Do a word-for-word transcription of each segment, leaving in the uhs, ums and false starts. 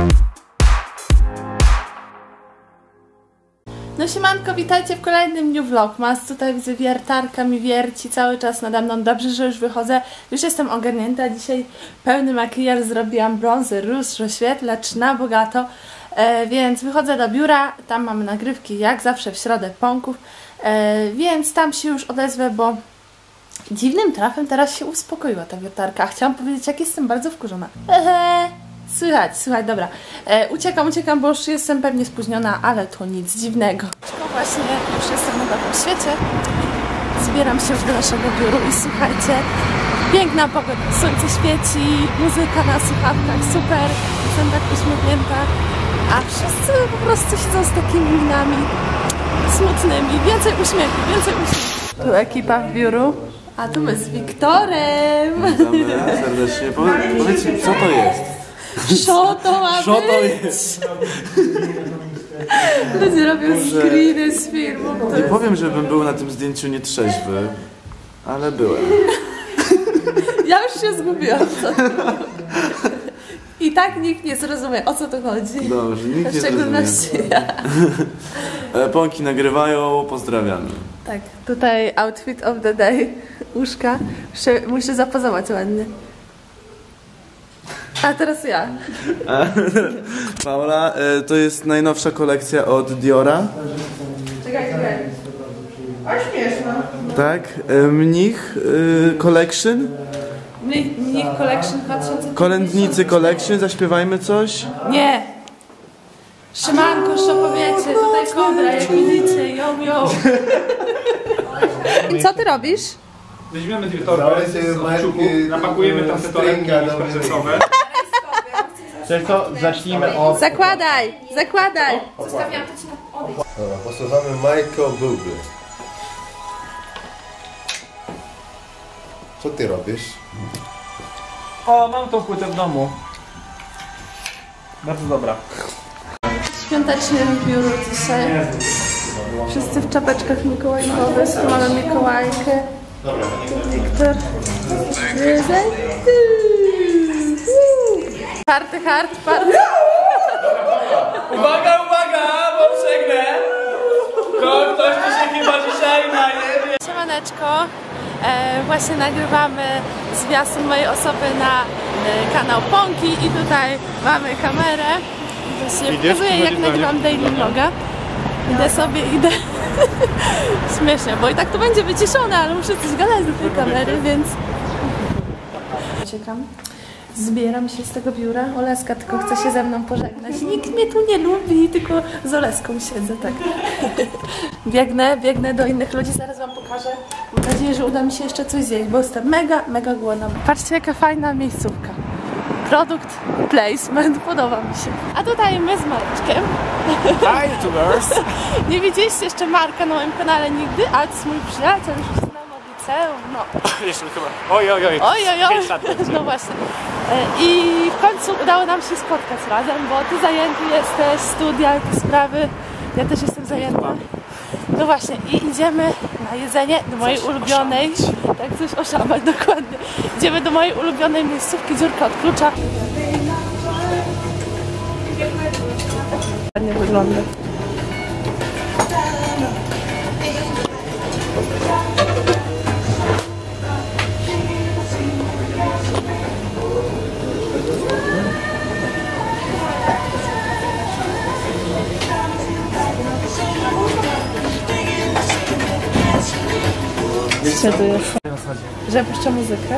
No siemanko, witajcie w kolejnym dniu vlogmas. Tutaj widzę, wiertarka mi wierci cały czas nade mną. Dobrze, że już wychodzę. Już jestem ogarnięta. Dzisiaj pełny makijaż zrobiłam, bronzer, róż, rozświetlacz na bogato. E, więc wychodzę do biura. Tam mamy nagrywki, jak zawsze w środę pąków. E, więc tam się już odezwę, bo dziwnym trafem teraz się uspokoiła ta wiertarka. Chciałam powiedzieć, jak jestem bardzo wkurzona. Ehe. Słychać, słychać, dobra. E, uciekam, uciekam, bo już jestem pewnie spóźniona, ale to nic dziwnego. Właśnie już jestem na dobrym świecie. Zbieram się już do naszego biura i słuchajcie, piękna pogoda, słońce świeci, muzyka na słuchawkach, super, jestem tak uśmiechnięta, a wszyscy po prostu siedzą z takimi minami smutnymi. Więcej uśmiechu, więcej uśmiechu. Tu ekipa w biuru, a tu my z Wiktorem. Witamy serdecznie. Powiedz mi, co to jest? Co to ma Co być? to jest? Ludzie robią screeny z filmu. Nie powiem, żebym był na tym zdjęciu nietrzeźwy, ale byłem. Ja już się zgubiłam. Co to? I tak nikt nie zrozumie, o co tu chodzi. Dobrze, nikt nie zrozumie. W szczególności ja. Pąki nagrywają, pozdrawiamy. Tak, tutaj outfit of the day. Uszka. Muszę zapozować ładnie. A teraz ja. Paula, to jest najnowsza kolekcja od Diora. Czekaj, czekaj. O, śmieszno. Tak, Mnich Collection. Mnich, Mnich Collection dwa tysiące pięćdziesiąt. Kolędnicy Collection, zaśpiewajmy coś. Nie. Szymanko, szopowiecie, tutaj kobra, jak widzicie, ją, ją. I co ty robisz? Weźmiemy dwie torby z kciuków, napakujemy tam te torebki prezesowe. Czyli to zacznijmy od... Zakładaj, zakładaj. Zostawiam to ci na odejść. Dobra, posłuchamy Michael Bublé. Co ty robisz? O, mam tą płytę w domu. Bardzo dobra. Świątecznie w biuru dzisiaj. Wszyscy w czapeczkach mikołajkowych, tu mamy Mikołajkę. Tu Wiktor. Prezent. Party hard, party. Uwaga, uwaga, bo przegnę! To ktoś tu się chyba dzisiaj najebie. Siemaneczko. E, właśnie nagrywamy zwiastun mojej osoby na e, kanał Pąki i tutaj mamy kamerę. To się pokazuje, jak nagrywam daily vloga. Idę sobie, idę. Śmiesznie, bo i tak to będzie wyciszone, ale muszę coś gadać do tej kamery, więc... Uciekam. Zbieram się z tego biura. Oleska tylko chce się ze mną pożegnać. Nikt mnie tu nie lubi, tylko z Oleską siedzę, tak. Biegnę, biegnę do innych ludzi, zaraz wam pokażę. Mam nadzieję, że uda mi się jeszcze coś zjeść, bo jestem mega, mega głodna. Patrzcie, jaka fajna miejscówka. Produkt placement, podoba mi się. A tutaj my z Mareczkiem. Hi, YouTubers! Nie widzieliście jeszcze Marka na moim kanale nigdy, ale to jest mój przyjaciel, już znam od liceum, no. Jeszcze chyba. Oj, oj, oj. Oj, oj, oj. No właśnie. I w końcu udało nam się spotkać razem, bo ty zajęty jesteś, studia, te sprawy. Ja też jestem zajęta. No właśnie, i idziemy na jedzenie do mojej coś ulubionej. Oszamać. Tak, coś oszamać, dokładnie. Idziemy do mojej ulubionej miejscówki, dziurka od klucza. Ładnie wygląda. Co tu jest? Że puszczę muzykę.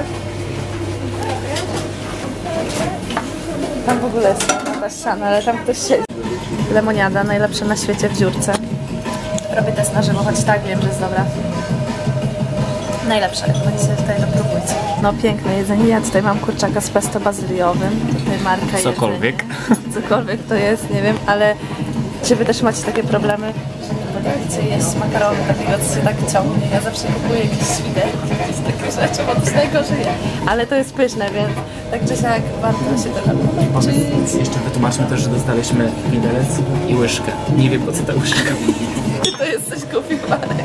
Tam w ogóle jest ta ściana, ale tam ktoś siedzi. Lemoniada, najlepsza na świecie w dziurce. Robię test na żywo, choć tak wiem, że jest dobra. Najlepsza, jak będziecie tutaj dopróbujcie. No piękne jedzenie. Ja tutaj mam kurczaka z pesto bazyliowym. Tutaj marka Cokolwiek. Jedzenia. Cokolwiek to jest, nie wiem, ale czy wy też macie takie problemy, że nie potraficie jeść makaronu takiego, co się tak ciągnie. Ja zawsze kupuję jakieś świderki, jakieś takie rzeczy, bo to najgorzej. Ale to jest pyszne, więc tak czy siak warto się trochę nauczyć. Jeszcze wytłumaczmy też, że dostaliśmy widelec i łyżkę. Nie wiem, po co ta łyżka. To jest coś głupi Marek.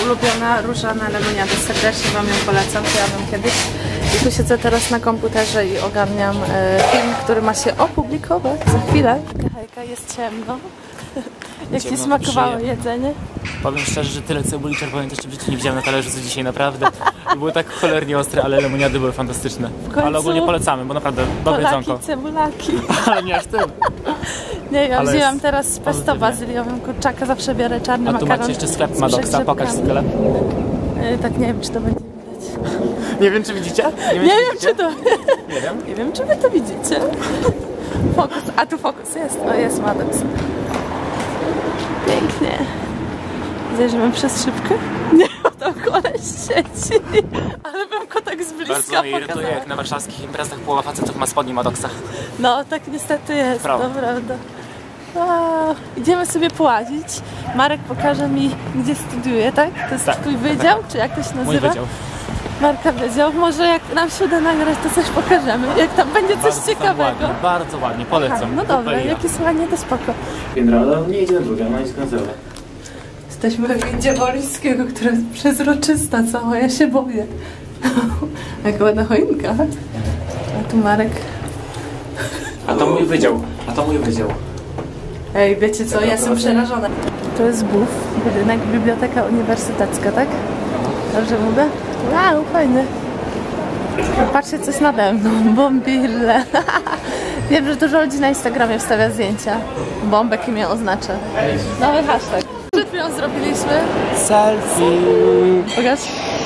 ulubiona różana lemoniada. Serdecznie Wam ją polecam, to ja wam kiedyś. I tu siedzę teraz na komputerze i ogarniam e, film, który ma się opublikować za chwilę. Hejka, jest ciemno. Jak Ci smakowało jedzenie? Powiem szczerze, że tyle cebuli czerwonej to jeszcze w życiu nie widziałem na talerzu co dzisiaj, naprawdę. Były tak cholernie ostre, ale lemoniady były fantastyczne. Ale ogólnie polecamy, bo naprawdę dobre jedzonko. Cebulaki. Ale nie aż tyle. Nie, ja ale wzięłam teraz z pesto bazyliowym kurczaka, zawsze biorę czarny makaron. A tu macie jeszcze sklep Maddoxa, pokaż sklep. Yy, tak nie wiem, czy to będzie widać. Nie wiem, czy widzicie? Nie wiem, nie czy, wiem, widzicie? czy to... Nie wiem. Nie wiem, czy wy to widzicie. Fokus, a tu fokus jest, o jest Maddox. Pięknie. Zajrzymy przez szybkę? Nie, bo tam koleś siedzi. Ale bym go tak z bliska Bardzo mnie irytuje, pokazała. jak na warszawskich imprezach połowa facetów ma spodnie Maddoxa. No, tak niestety jest, Prawda. to prawda. O, idziemy sobie połazić. Marek pokaże mi, gdzie studiuje, tak? To jest Tak, twój tak, wydział, tak. czy jak to się Mój nazywa? wydział. Marka wydział. Może jak nam się uda nagrać, to coś pokażemy. Jak tam będzie coś Bardzo ciekawego. ładnie, bardzo ładnie, polecam. Aha, no dobra, Super, jak jest ładnie, to spoko. Piętro, ale nie idzie na drugie, ona jest końcowe. Jesteśmy w windzie Wolińskiego, która jest przezroczysta cała, ja się boję. Jak ładna choinka. A tu Marek. A to mój wydział, a to mój wydział. Ej, wiecie co, ja jestem przerażona. To jest B U F, budynek, Biblioteka Uniwersytecka, tak? Dobrze mówię? Wow, fajny. Patrzcie, co jest nade mną. Bombille. Wiem, że dużo ludzi na Instagramie wstawia zdjęcia. Bombek imię oznacza. Nowy hashtag. Przed chwilą zrobiliśmy. Selfie. Pokaż.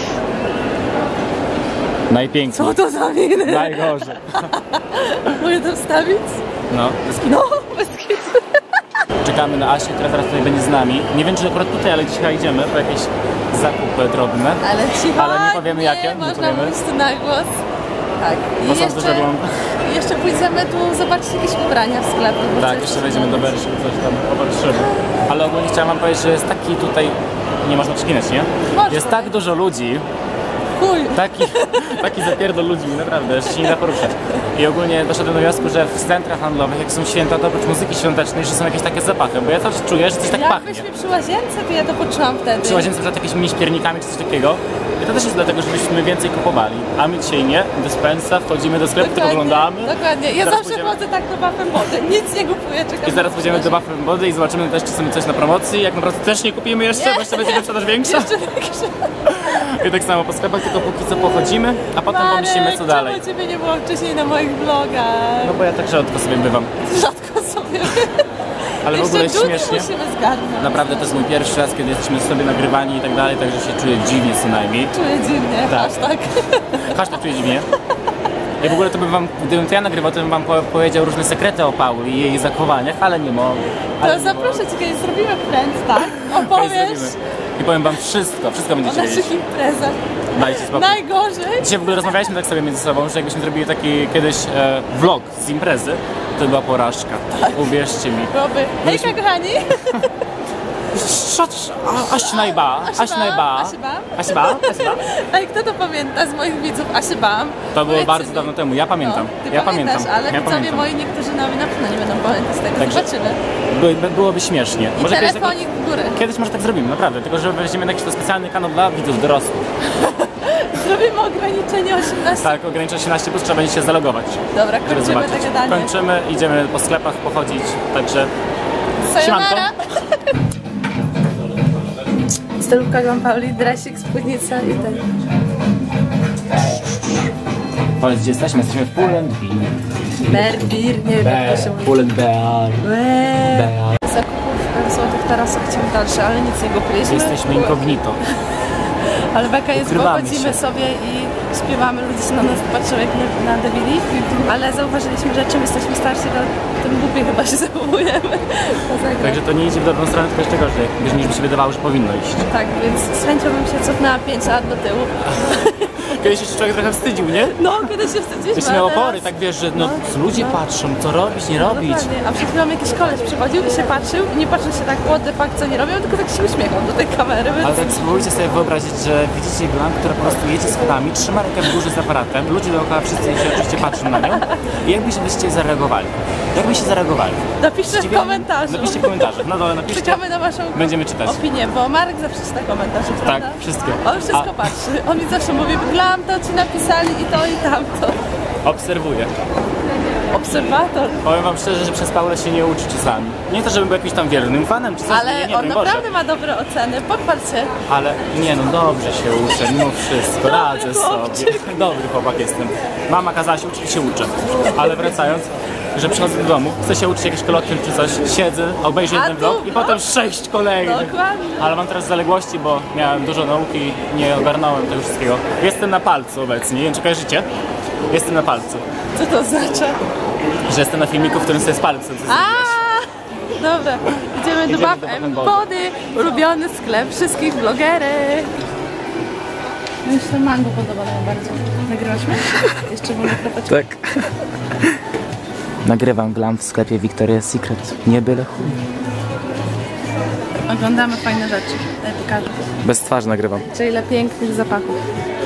Najpiękniej. Co to za miny? Najgorzej. Mogę to wstawić? No, No, bez kitu. czekamy na Asię, która teraz tutaj będzie z nami. Nie wiem, czy akurat tutaj, ale dzisiaj idziemy po jakieś zakupy drobne. Ale cicho. Ale nie powiemy jakie, nie można powiemy. mówić tu na głos. Tak. I Bo są jeszcze, duże głąb. i jeszcze pójdziemy tu zobaczyć jakieś ubrania w sklepie. bo Tak, coś jeszcze wejdziemy do Berszy, coś tam popatrzymy. Ale ogólnie chciałam wam powiedzieć, że jest taki tutaj... Nie można przekinać, nie? Można. Jest tak dużo ludzi, Chuj. taki, taki zapierdol ludzi, naprawdę, że się nie da poruszać. I ogólnie doszedłem do wniosku, że w centrach handlowych, jak są święta, to oprócz muzyki świątecznej, że są jakieś takie zapachy, bo ja też czuję, że coś tak Jak pachnie. byśmy przy łazience, to ja to poczułam wtedy. Przy łazience przed jakimiś mini śpiernikami czy coś takiego. I to też jest dlatego, żebyśmy więcej kupowali. A my dzisiaj nie, dyspensa, wchodzimy do sklepu, tylko oglądamy. Dokładnie. Ja Zaraz zawsze pójdziemy. chodzę tak do Bath and Body. Nic nie kupuję, czekam. I zaraz pójdziemy do Bath and Body i zobaczymy też, czy są coś na promocji. Jak naprawdę też nie kupimy jeszcze, bo jeszcze będzie wyprzedaż większa. Jeszcze większe. I tak samo po sklepach, tylko póki co pochodzimy, a potem pomyślimy co dalej. Czemu ciebie nie było wcześniej na moich vlogach? No bo ja tak rzadko sobie bywam. Rzadko sobie. Ale w ogóle jest Jeszcze śmiesznie. musimy zgarnąć. Naprawdę to jest mój pierwszy raz, kiedy jesteśmy sobie nagrywani i tak dalej, także się czuję dziwnie co najmniej. Czuję dziwnie, Tak. hashtag. Każdy czuje dziwnie. I w ogóle to bym wam, gdybym to ja nagrywał, to bym wam po powiedział różne sekrety o Pauli i jej zachowaniach, ale nie mogę. To Ale nie zaproszę cię, kiedyś zrobimy friend, tak? mogę. Opowiesz I powiem wam wszystko, wszystko o będziecie wiedzieć. naszych imprezach. Dajcie spokój. Najgorzej. Dzisiaj w ogóle rozmawialiśmy tak sobie między sobą, że jakbyśmy zrobili taki kiedyś e, vlog z imprezy, to była porażka. Uwierzcie mi. Byłoby. Hejka, kochani. Szat, aś najba, aś najba. Asibam. Asiba, Asiba. Ej, kto to pamięta z moich widzów? Asibam. To było Powiedzcie bardzo mi. dawno temu, ja pamiętam. No, ty ja pamiętasz, pamiętam. ale ja widzowie pamiętam. moi niektórzy nami na pewno nie będą pamiętać tego. Także- Zobaczymy. By, by, byłoby śmiesznie. I kiedyś, telefonik w górę. kiedyś może tak zrobimy, naprawdę. Tylko, że weźmiemy jakiś to specjalny kanał dla widzów dorosłych. Zrobimy ograniczenie osiemnaście. Tak, ograniczę osiemnaście plus, trzeba będzie się zalogować. Dobra, Żeby kończymy zobaczyć. te gadanie. Kończymy, idziemy po sklepach pochodzić, także Sayonara. Stylówka Gwan Pauli, dresik, spódnica i ten. powiedz gdzie jesteśmy, jesteśmy w Pull&Bear. Berbir, nie wiem jak to się mówi. Pull&Bear. Łeee. Zakupów w złotych tarasach chciałem dalsze, ale nic nie kupiliśmy. Jesteśmy incognito. Ale beka jest, bo Ukrywamy chodzimy się. sobie i śpiewamy, ludzie się na nas patrzą jak na, na debili, ale zauważyliśmy, że czym jesteśmy starsi, to tym głupiej chyba się zachowujemy. Także to nie idzie w dobrą stronę, tylko jeszcze gorzej, niż mi się wydawało, że powinno iść. Tak, więc z chęcią bym się cofnęła pięć lat do tyłu. Kiedyś się człowiek trochę wstydził, nie? No, kiedy się wstydziliśmy. Jeszcze miał opory, tak wiesz, że no, ludzie patrzą, co robić, nie robić. Dokładnie. A przed chwilą jakiś koleś przychodził i się patrzył i nie patrzył się tak, what the fuck, co nie robią, tylko tak się uśmiechał do tej kamery. Więc... Ale tak spróbujcie sobie wyobrazić, że widzicie Glam, która po prostu jedzie schodami, trzyma rękę w górze z aparatem, ludzie dookoła wszyscy się oczywiście patrzą na nią i jakbyście zareagowali? Jakbyście zareagowali? Napiszcie w komentarzu. Napiszcie w komentarzach, na dole napiszcie. Czekamy na waszą Będziemy czytać. opinię, bo Marek zawsze czyta komentarze, prawda? Tak, wszystkie. On wszystko A... patrzy. On mi zawsze mówi, Glam, to ci napisali i to i tamto. Obserwuję. Obserwator. Powiem wam szczerze, że przez Paulę się nie uczy czasami. Nie to, żebym był jakimś tam wiernym fanem, czy coś, Ale nie, nie, on broń naprawdę Boże. ma dobre oceny, pochwal się. Ale nie no, dobrze się uczę, mimo wszystko, radzę chłopczyk. sobie. Dobry chłopak jestem. Mama kazała się uczyć i się uczę. Ale wracając, że przychodzę do domu, chcę się uczyć jakiś kolokwium czy coś, siedzę, obejrzę A jeden tu, vlog i no. potem sześć kolejnych. Dokładnie. Ale mam teraz zaległości, bo miałem dużo nauki i nie ogarnąłem tego wszystkiego. Jestem na palcu obecnie, nie wiem czy kojarzycie? Jestem na palcu. Co to oznacza? Że jestem na filmiku, w którym sobie z palcem. A, dobra, idziemy do Idziemy Bath do and Bath and Body, ulubiony sklep wszystkich vlogerek. Mi się mango podoba najbardziej. Nagrywaśmy? Jeszcze wolno klepać. Tak. Nagrywam Glam w sklepie Victoria's Secret. Nie byle chuj. Oglądamy fajne rzeczy. Daj pokażę. Bez twarzy nagrywam. Czy ile pięknych zapachów.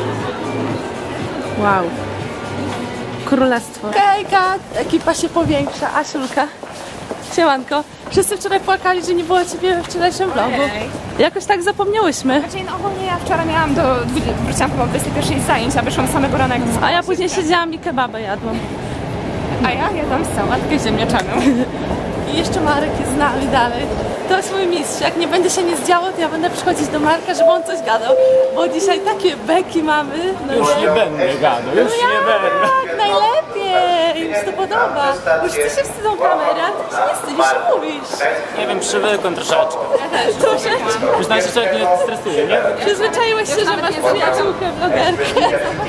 Wow. Królestwo. Hejka! Ekipa się powiększa. Asiulka. Siemanko. Wszyscy wczoraj płakali, że nie było ciebie we wczorajszym vlogu. Jakoś tak zapomniałyśmy. Znaczy, no ogólnie ja wczoraj miałam do dwudziestej, wróciłam chyba o dwudziestej pierwszej zajęć, a wyszłam z samego rana jak do A ja później siedziałam i kebabę jadłam. A ja jadłam sałatkę ziemniaczaną. I jeszcze Marek jest z nami dalej. To jest mój mistrz. Jak nie będzie się nic działo, to ja będę przychodzić do Marka, żeby on coś gadał. Bo dzisiaj takie beki mamy. No Już nie będę gadał, już nie będę. tak, najlepiej. Im się to podoba. Już ty się wstydzą kamery, a ty się nie wstydzisz i mówisz. Nie wiem, przywykłem troszeczkę. Troszeczkę. Już nawet się człowiek nie stresuje, nie? Przyzwyczaiłeś się, że masz przyjaciółkę vlogerkę.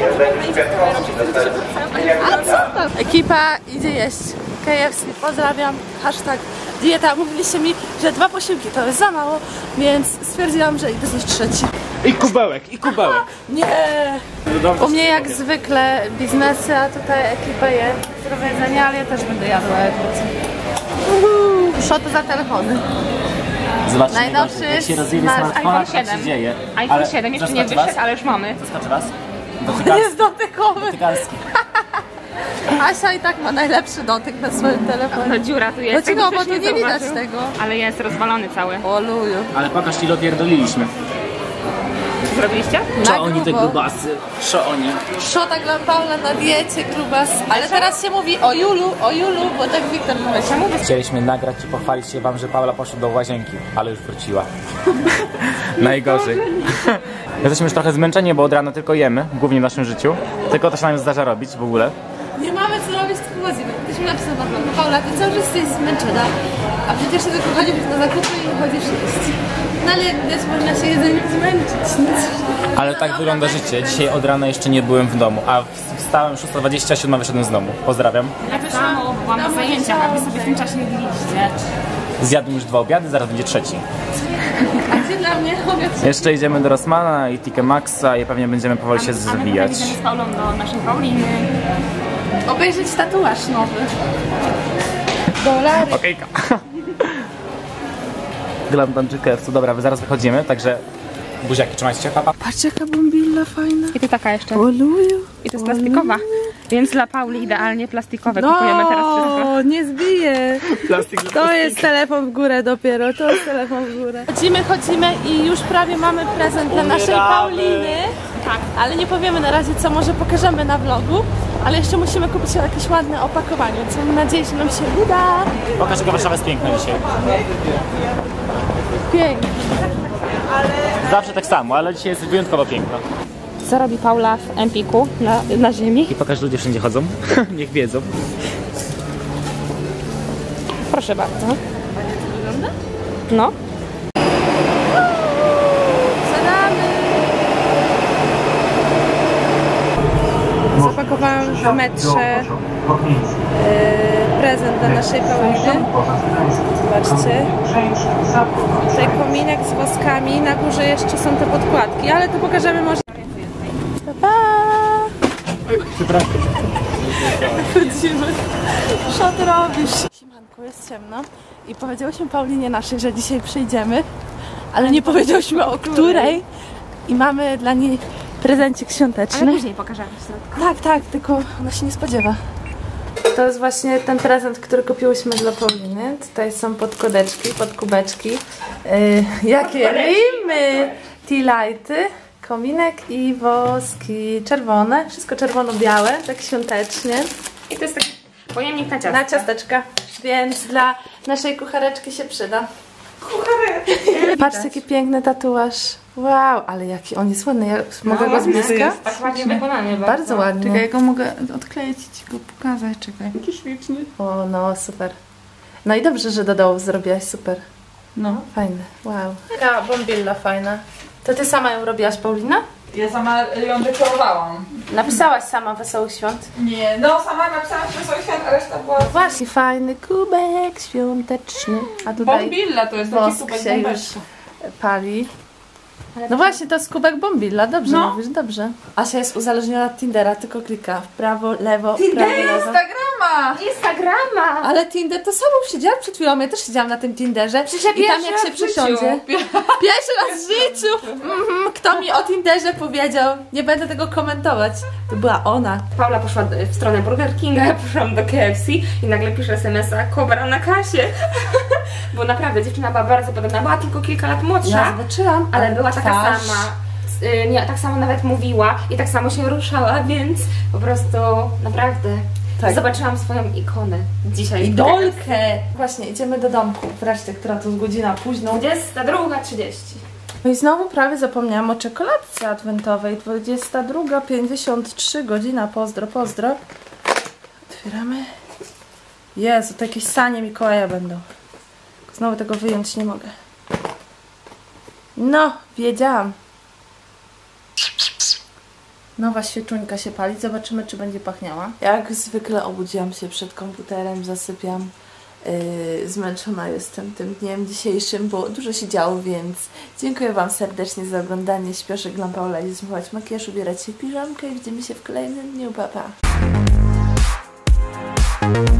A co tam? Ekipa idzie jeść K F C. Pozdrawiam. Hashtag dieta. Mówiliście mi, że dwa posiłki to jest za mało, więc stwierdziłam, że idę zjeść trzeci. I kubełek, i kubełek. Nie! U mnie jak zwykle biznesy, a tutaj ekipa je zdrowe jedzenie, ale ja też będę jadła jak wrócę. Uhu, Szoty za telefony. Zobaczcie, Najnowszy jak się rozjedzie smart- smartfona, iPhone tak się dzieje. iPhone Ale siedem jeszcze nie zaskoczy was? wyszedł, ale już mamy. Zaskoczy was? Jest dotykowy. Dotykalski. Asia i tak ma najlepszy dotyk na swoim telefonie. No dziura tu jest. Dlaczego? tego Bo też tu nie widać zauważył. tego. Ale jest rozwalony cały. O luju. Ale pokaż ile pierdoliliśmy. Zrobiliście? Na Co oni te grubo. grubasy? Co oni? Szota dla Paula na diecie, grubas. Ale teraz się mówi o Julu, o Julu, bo tak Wiktor mówi. Chcieliśmy nagrać i pochwalić się wam, że Paula poszła do łazienki, ale już wróciła. Najgorzej. Jesteśmy już trochę zmęczeni, bo od rana tylko jemy, głównie w naszym życiu. Tylko to się nam zdarza robić w ogóle. Nie mamy co robić, tylko chodzimy. Ktoś mi napisał na pewno, Paula, ty cały czas jesteś zmęczona, a przecież ty tylko chodzisz na zakupy i chodzisz jeść. No ale jak widać, można się jedzeniem zmęczyć. Ale tak wygląda życie. Dzisiaj od rana jeszcze nie byłem w domu, a wstałem szósta dwadzieścia siedem, wyszedłem z domu. Pozdrawiam. Tak samo, bo byłam na zajęciach, a wy sobie w tym czasie jedliście. Zjadłem już dwa obiady, zaraz będzie trzeci. A gdzie dla mnie? Obiad. Jeszcze idziemy do Rossmana i T K Maxa i pewnie będziemy powoli się zwijać. A my z Paulą do naszej Pauliny. Obejrzeć tatuaż nowy. Dolary. Okejka. Glantanczyk K F C. Dobra, zaraz wychodzimy, także buziaki, trzymajcie się, papa. Patrz jaka bombilla fajna. I to taka jeszcze. O luju. I to jest plastikowa. Więc dla Pauli idealnie plastikowe kupujemy teraz wszystko. No, nie zbije. Plastik, To jest telefon w górę dopiero, to jest telefon w górę. Chodzimy, chodzimy i już prawie mamy prezent dla naszej Umieramy. Pauliny. Tak, ale nie powiemy na razie co, może pokażemy na vlogu. Ale jeszcze musimy kupić jakieś ładne opakowanie, co mam nadzieję, że nam się uda. Pokaż, jaka Warszawa jest piękna dzisiaj. Pięknie. Zawsze tak samo, ale dzisiaj jest wyjątkowo piękna. Co robi Paula w Empiku na, na ziemi? I pokaż, ludzie wszędzie chodzą. Niech wiedzą. Proszę bardzo. No. Zadamy. Zapakowałam w metrze yy, prezent dla naszej Pauliny. Zobaczcie. Tutaj kominek z woskami. Na górze jeszcze są te podkładki, ale to pokażemy może. Pa, pa! Przepraszam. Chodzimy. Co ty robisz? Siemanko, jest ciemno i powiedziałyśmy Paulinie naszej, że dzisiaj przyjdziemy, ale nie powiedziałyśmy o której i mamy dla niej prezencik świąteczny. Ale później pokażemy środka. Tak, tak, tylko ona się nie spodziewa. To jest właśnie ten prezent, który kupiłyśmy dla Pauliny. Tutaj są podkodeczki, podkubeczki. Yy, jakie rimy! Tea lighty, kominek i woski czerwone. Wszystko czerwono-białe, tak świątecznie. I to jest taki pojemnik na ciasto. Na ciasteczka, więc dla naszej kuchareczki się przyda. Kuchareczki! Patrzcie, jaki piękny tatuaż. Wow, ale jaki on jest ładny. Ja mogę No, go z bliska? Tak ładnie wykonany. Bardzo ładnie. Czekaj, ja go mogę odkleić i ci go pokazać, czekaj. Jaki śliczny. O, no super. No i dobrze, że do dołu zrobiłaś, super. No. Fajny, wow. Taka bombilla fajna. To ty sama ją robiłaś, Paulina? Ja sama ją dekorowałam. Napisałaś sama Wesołych Świąt? Nie, no sama napisałam Wesołych Świąt, a reszta była... Właśnie, fajny kubek świąteczny. A tutaj Bombilla to jest taki wosk kubek się już bombeczka. pali. No właśnie, to jest kubek bombilla, dobrze No. mówisz, dobrze. Asia jest uzależniona od Tindera, tylko klika w prawo, lewo, Tinder, prawo, lewo. Instagrama! Instagrama! Ale Tinder to sobą siedziałam przed chwilą, ja też siedziałam na tym Tinderze. Przecież ja i tam pierwszy jak się raz w życiu. przysiądzie. Pierwszy raz w życiu! Mhm, kto mi o Tinderze powiedział? Nie będę tego komentować. To była ona. Paula poszła w stronę Burger Kinga, ja poszłam do K F C i nagle pisze es em es a Kobra na kasie. Bo naprawdę dziewczyna była bardzo podobna, była tylko kilka lat młodsza, Ja zobaczyłam, ale była taka twarz. sama. Y, Nie, tak samo nawet mówiła i tak samo się ruszała, więc po prostu naprawdę Tak. zobaczyłam swoją ikonę dzisiaj. Idolkę! Właśnie, idziemy do domku. Wreszcie, która to jest godzina późną. dwudziesta druga trzydzieści. No i znowu prawie zapomniałam o czekoladce adwentowej. dwudziesta druga pięćdziesiąt trzy, godzina, pozdro, pozdro. Otwieramy. Jezu, to jakieś sanie Mikołaja będą. Znowu tego wyjąć nie mogę. No, wiedziałam. Nowa świeczuńka się pali. Zobaczymy, czy będzie pachniała. Jak zwykle obudziłam się przed komputerem, zasypiam. Yy, zmęczona jestem tym dniem dzisiejszym, bo dużo się działo, więc dziękuję Wam serdecznie za oglądanie. Śpię, żeglam Paula i zmywać makijaż, ubierać się w piżamkę i widzimy się w kolejnym dniu. Pa, pa.